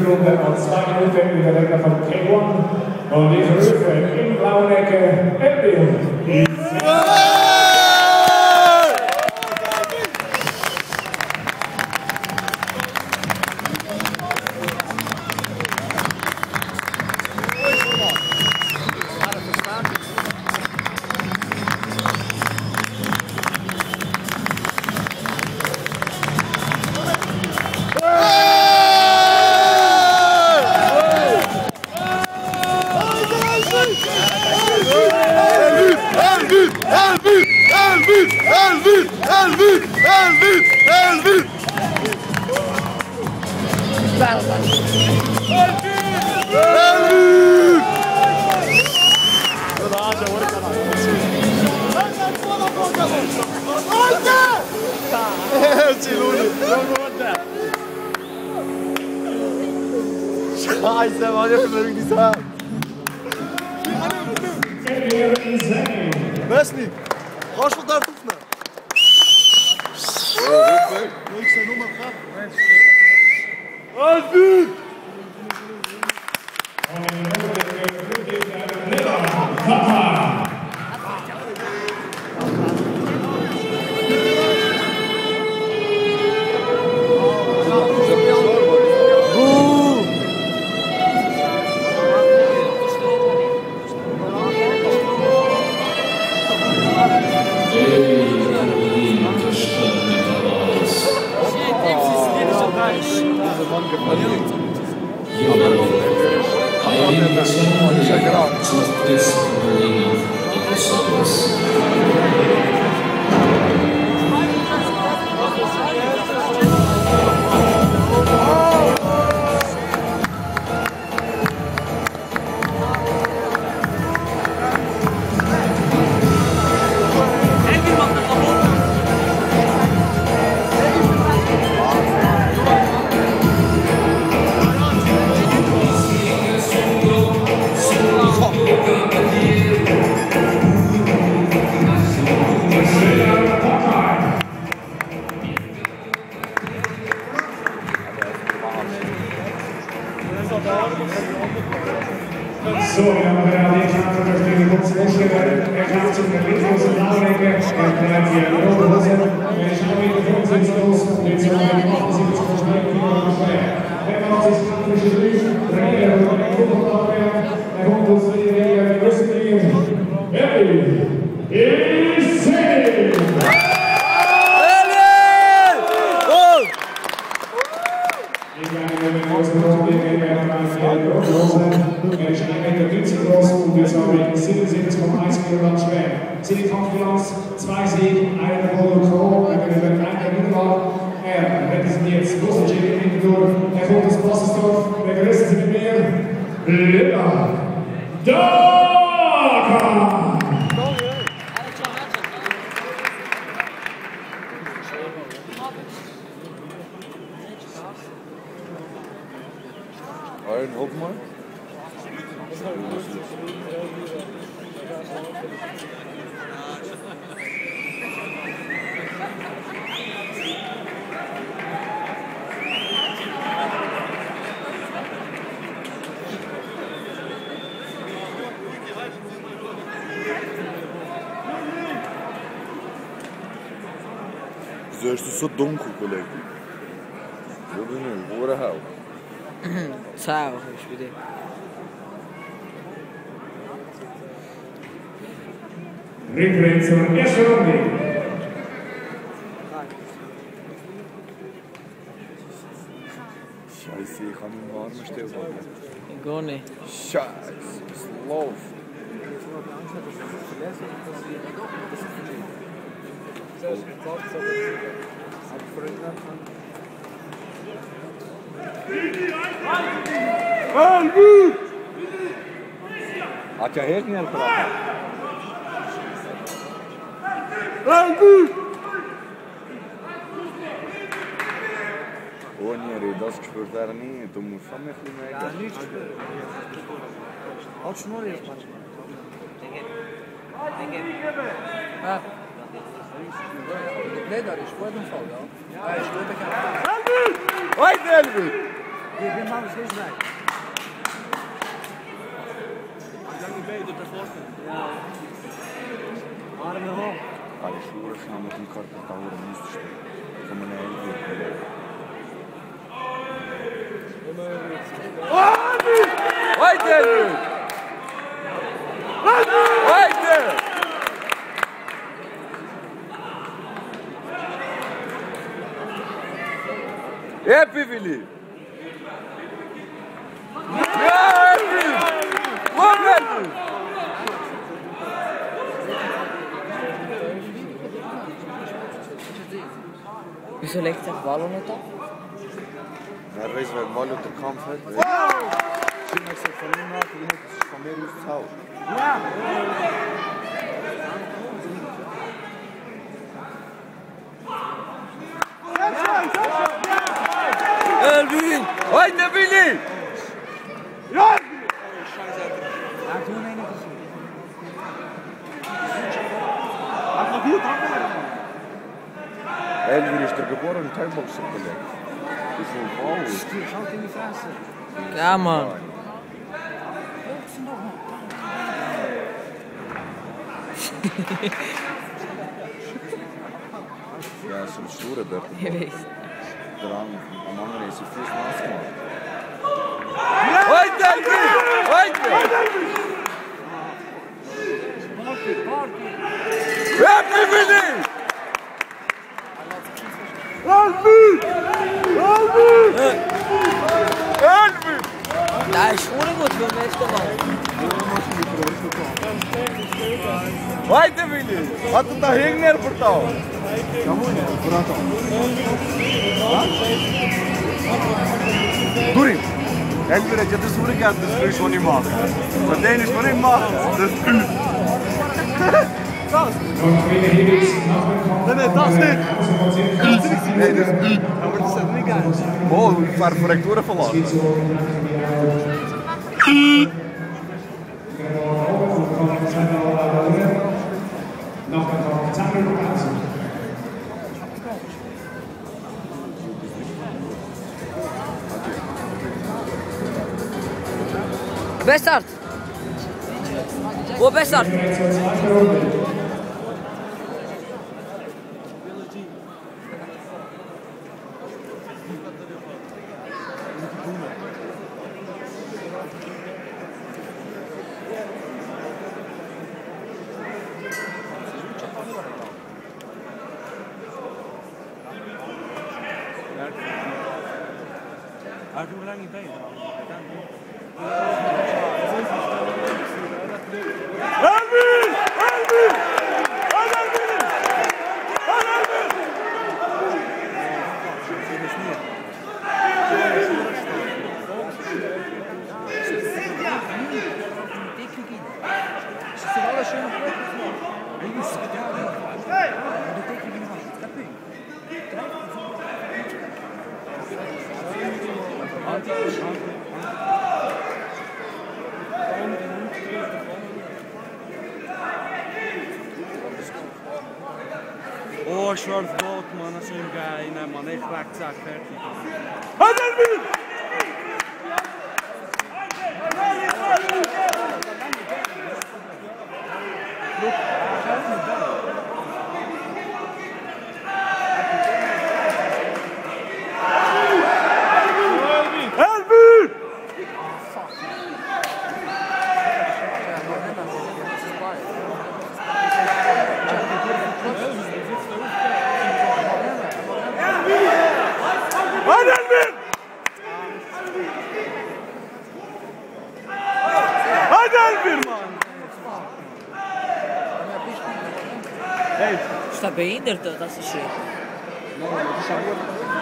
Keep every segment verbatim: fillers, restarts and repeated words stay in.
Runde an zwei Minuten über der Regler von K eins. Und ich rufe in blauen Ecke Emil. Scheiße, Mann, ich will nicht sagen. Wesley, kannst du da aufnehmen? Ich sehe nur mal Kraft. Alter! So, wir haben gerade die Karte durch den kurzen Vorstellung. Er kam zum Verletzungs- und Laurecke. Er bleibt hier in der Hose. Er schaut wieder fünfundsiebzig los. Jetzt sind wir mit achtundsiebzig Kilo schwer. fünfundachtzig praktische Durch. Reger und der Gruppenabwehr. Der Hund uns die Reger der größten Linie. Emil ist safe! Er ist ein Meter neunzig groß und jetzt habe ich siebenundsiebzig Komma eins Kilogramm schwer. Seine Kampfbilanz, zwei Siege, eine Golden Crow, er gewinnt eine Niederlage. Er repräsentiert das Russische Hintergrund. Er kommt aus Bassersdorf, der größte mit mir, Lilla Daka! Ein, hopp mal. Wieso ist das so dunkel, Kollege? Oder nicht? Oder hell? Ciao, ich bin dir. Rückblick zur ersten Runde. Scheiße, ich kann meinen Arm stillhalten. Ich gehe nicht. Scheiße, was läuft? Hat ja helt ner på det. Oh nee, das gespürt er nicht. Du musst schon ein bisschen mehr. Ja, nicht gespürt. Halt schon mal jetzt manchmal. Ah. Nein, das ist gut im Fall, ja. Ja, ist gut. Heute, Elvi! Je bent maar steeds bij. Ik kan niet beter dat voorstellen. Ja. Arme hoog. Ali šurak nam u tim korportaura mislište. Samo ne je Ajde! Ajde! Epi Vili! Ja, Epi! Moment! Wieso legt der Ball nicht ab? Ja, weiß, weil Ball unter Kampf hat. Ich habe gesagt, von ihm nach, ich habe von mir aus zu Hause. Ja! Elvin! Haydi Vili! Ja! Ja, toen een gezien. Hat noch gut angelernt. Elvin ist der geborene Thai-Boxer-Kollege. Ich bin wow. Schaut in die Fresse. Ja, Mann. Ja, so ein Schuhe dort. Ich weiß. Dran, am anderen ist er Fuß nass gemacht. Haydi Elvin! Haydi! Party, Party. Happy Vili! Elvin! Elvin! Elvin! Da ist schon gut für den ersten Mal. Haydi Vili! Hat er da hinten portal? Durin! Elvin hat ja das Uhr gehabt, das Fisch, was ich mache. Von denen ist, was ich mache, das Fisch. Und wieder hier ist noch Nein, nein, das nicht! Nein, das ist nicht. Aber das ist nicht geil. Oh, ich fahre Korrekturen verlassen. noch ein Zahnpause. Bessart! Wo Bessart? Houdt u lang niet bezig? Elvin! Elvin! Elvin! Elvin! Oh, Schwarz Gold, man, dat is een guy. Nee, man, echt wegzaak, fertig. Elvin! Elvin! Hadi Elvin! Hadi Elvin! Hey! Ist der Behinderte? Das ist schön. Nee, dat is goed.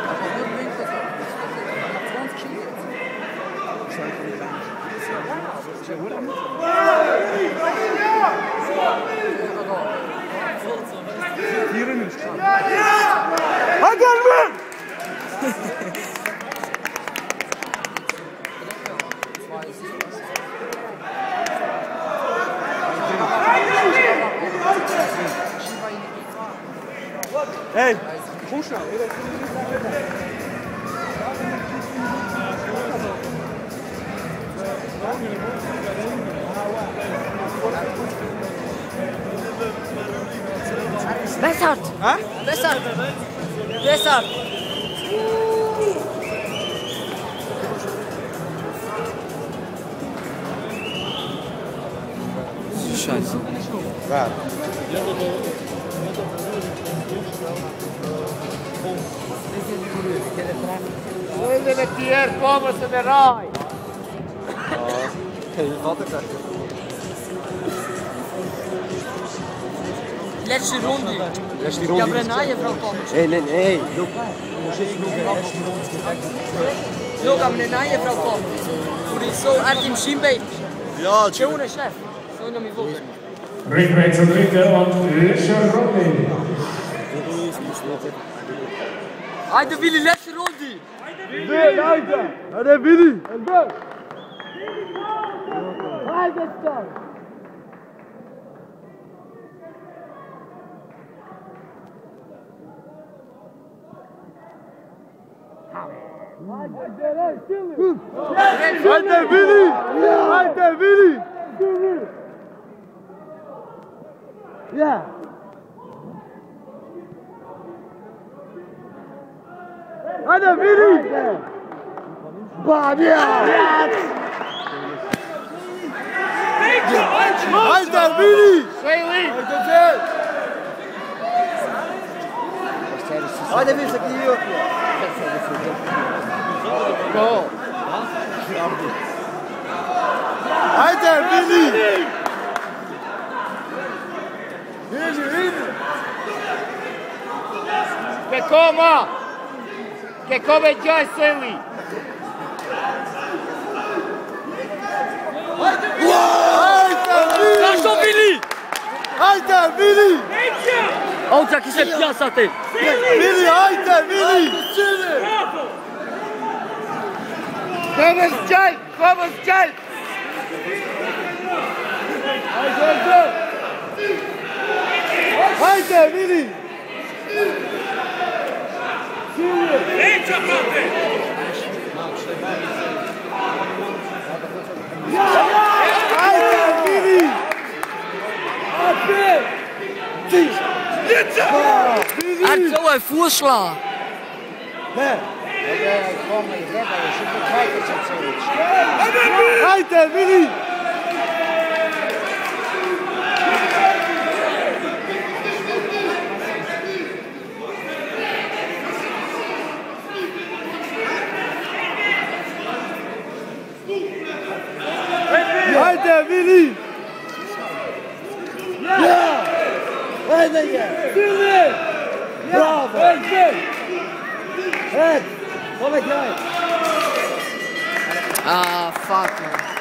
Hierin is het. Hadi Elvin! Hey, kom snel. Bessart! Hä? Bessart! Bessart! Scheiße. Wer? Wilde Tier, komen ze de raai. Hey, wie war das? Letzte Runde. Letzte Ich Runde. habe eine neue Frau kommen. Hey, nein, hey. Look. Schau, aber eine neue Frau kommen. Und ich so, er im Schienbein. Ja, Der ohne Chef. So noch mit Woche. Rückwärts zur dritten und letzten Runde. Heute will ich letzte Runde. Wer, Alter? Ja, der Willi. Alter Willi! Alter Willi! Ja! Alter Willi! Bam, ja! Alter Willi! Alter Willi, sag ich hier. Go! Alter Willi! Che come? Che come già sei lì? Alter Willi! Lascio Willi! Alter Willi! Oltre che sei piazza a te. Willi, alter Willi! Come stai? Come stai? Alter Willi! Alter Willi! Er hat so einen Fußschlag. Alter Willi! Alter Willi! Ja! Alter, ja! Willi! Bravo! Ed! Kom ik jij? Ah, fuck man.